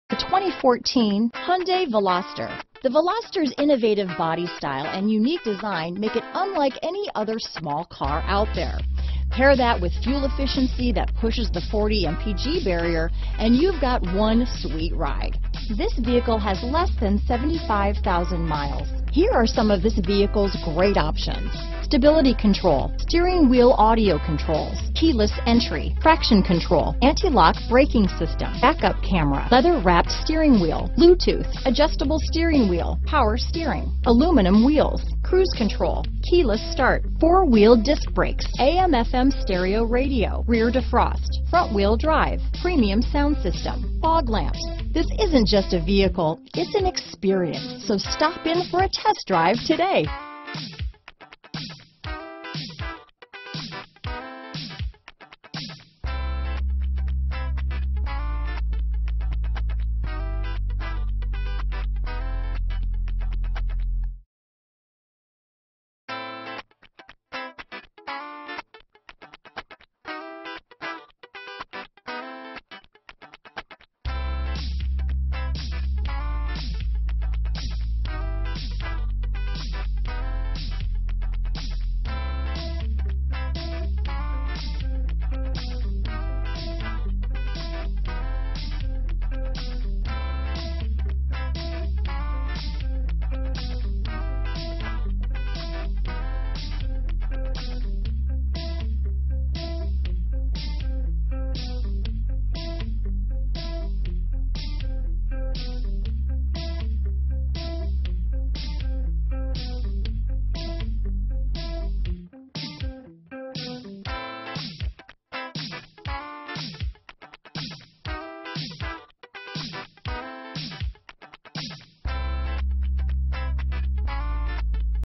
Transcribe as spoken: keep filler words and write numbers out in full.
The twenty fourteen Hyundai Veloster. The Veloster's innovative body style and unique design make it unlike any other small car out there. Pair that with fuel efficiency that pushes the forty M P G barrier, and you've got one sweet ride. This vehicle has less than seventy-five thousand miles. Here are some of this vehicle's great options: stability control, steering wheel audio controls, keyless entry, traction control, anti-lock braking system, backup camera, leather-wrapped steering wheel, Bluetooth, adjustable steering wheel, power steering, aluminum wheels, cruise control, keyless start, four-wheel disc brakes, A M F M stereo radio, rear defrost, front-wheel drive, premium sound system, fog lamps. This isn't just a vehicle, it's an experience. So stop in for a test drive today.